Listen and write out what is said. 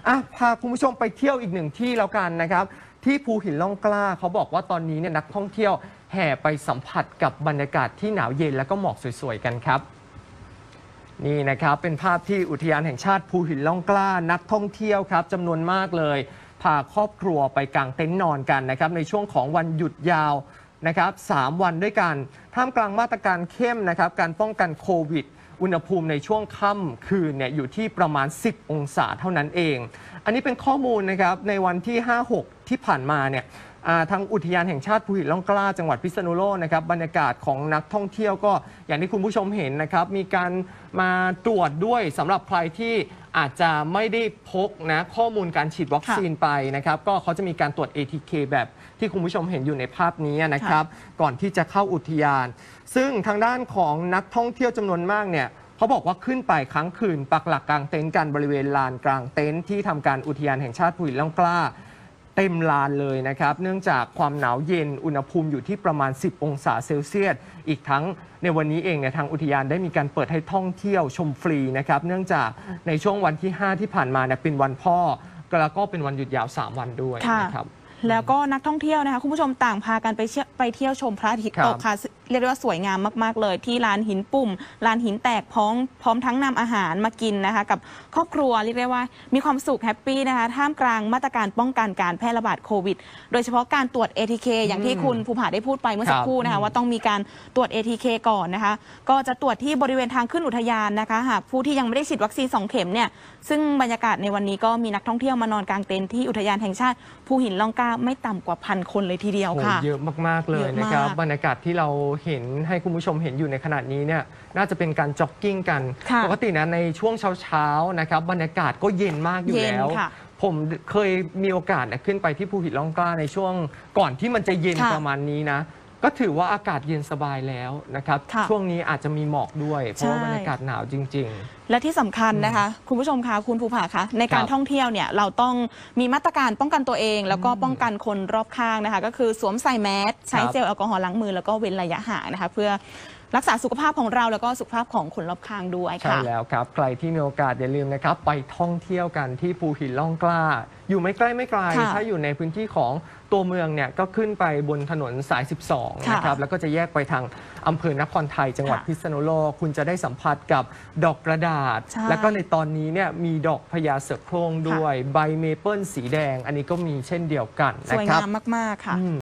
พาคุณผู้ชมไปเที่ยวอีกหนึ่งที่แล้วกันนะครับที่ภูหินร่องกล้าเขาบอกว่าตอนนี้เนี่ยนักท่องเที่ยวแห่ไปสัมผัสกับบรรยากาศที่หนาวเย็นและก็หมอกสวยๆกันครับนี่นะครับเป็นภาพที่อุทยานแห่งชาติภูหินร่องกล้านักท่องเที่ยวครับจำนวนมากเลยพาครอบครัวไปกางเต็นท์นอนกันนะครับในช่วงของวันหยุดยาวนะครับ3 วันด้วยกันท่ามกลางมาตรการเข้มนะครับการป้องกันโควิดอุณหภูมิในช่วงค่ำคืนเนี่ยอยู่ที่ประมาณ10 องศาเท่านั้นเองอันนี้เป็นข้อมูลนะครับในวันที่ 5-6 ที่ผ่านมาเนี่ยทางอุทยานแห่งชาติภูหินร่องกล้าจังหวัดพิษณุโลกนะครับบรรยากาศของนักท่องเที่ยวก็อย่างที่คุณผู้ชมเห็นนะครับมีการมาตรวจด้วยสำหรับใครที่อาจจะไม่ได้พกนะข้อมูลการฉีดวัคซีนไปนะครับก็เขาจะมีการตรวจ ATK แบบที่คุณผู้ชมเห็นอยู่ในภาพนี้นะครับก่อนที่จะเข้าอุทยานซึ่งทางด้านของนักท่องเที่ยวจำนวนมากเนี่ยเขาบอกว่าขึ้นไปค้างคืนปักหลักกลางเต็นท์กันบริเวณลานกลางเต็นท์ที่ทำการอุทยานแห่งชาติภูหินร่องกล้าเต็มลานเลยนะครับเนื่องจากความหนาวเย็นอุณหภูมิอยู่ที่ประมาณ10 องศาเซลเซียสอีกทั้งในวันนี้เองเนี่ยทางอุทยานได้มีการเปิดให้ท่องเที่ยวชมฟรีนะครับเนื่องจากในช่วงวันที่ 5 ที่ผ่านมาเนี่ยเป็นวันพ่อแล้วก็เป็นวันหยุดยาว3 วันด้วยนะครับแล้วก็นักท่องเที่ยวนะคะคุณผู้ชมต่างพากันไปเที่ยวชมพระอาทิตย์ตกค่ะเรียกได้ว่าสวยงามมากๆเลยที่ลานหินปุ่มลานหินแตกพร้อมทั้งนำอาหารมากินนะคะกับครอบครัวเรียกได้ว่ามีความสุขแฮปปี้นะคะท่ามกลางมาตรการป้องกันการแพร่ระบาดโควิดโดยเฉพาะการตรวจ ATK อย่างที่คุณภูผาได้พูดไปเมื่อสักครู่นะคะว่าต้องมีการตรวจ ATK ก่อนนะคะก็จะตรวจที่บริเวณทางขึ้นอุทยานนะคะหากผู้ที่ยังไม่ได้ฉีดวัคซีน2 เข็มเนี่ยซึ่งบรรยากาศในวันนี้ก็มีนักท่องเที่ยวมานอนกลางเต็นท์ที่อุทยานแห่งชาติภูหินร่องกล้าไม่ต่ำกว่า1,000 คนเลยทีเดียวค่ะเยอะมากๆเลยนะครับบรรยากาศที่เราเห็นให้คุณผู้ชมเห็นอยู่ในขณะนี้เนี่ยน่าจะเป็นการจ็อกกิ้งกันปกตินะในช่วงเช้าๆนะครับบรรยากาศก็เย็นมากอยู่แล้วผมเคยมีโอกาสขึ้นไปที่ภูหินร่องกล้าในช่วงก่อนที่มันจะเย็นประมาณนี้นะก็ถือว่าอากาศเย็นสบายแล้วนะครับช่วงนี้อาจจะมีหมอกด้วยเพราะว่าบรรยากาศหนาวจริงๆและที่สำคัญนะคะคุณผู้ชมคะคุณภูผาคะในการท่องเที่ยวเนี่ยเราต้องมีมาตรการป้องกันตัวเองแล้วก็ป้องกันคนรอบข้างนะคะก็คือสวมใส่แมสใช้เจลแอลกอฮอล์ล้างมือแล้วก็เว้นระยะห่างนะคะเพื่อรักษาสุขภาพของเราแล้วก็สุขภาพของคนรอบข้างด้วยค่ะใช่แล้วครับใครที่มีโอกาสอย่าลืมนะครับไปท่องเที่ยวกันที่ภูหินร่องกล้าอยู่ไม่ใกล้ไม่ไกลถ้าอยู่ในพื้นที่ของตัวเมืองเนี่ยก็ขึ้นไปบนถนนสาย 12 นะครับแล้วก็จะแยกไปทางอำเภอนครไทยจังหวัดพิษณุโลกคุณจะได้สัมผัสกับดอกกระดาษแล้วก็ในตอนนี้เนี่ยมีดอกพญาเสือโคร่งด้วยใบเมเปิลสีแดงอันนี้ก็มีเช่นเดียวกันนะครับสวยงามมากๆค่ะ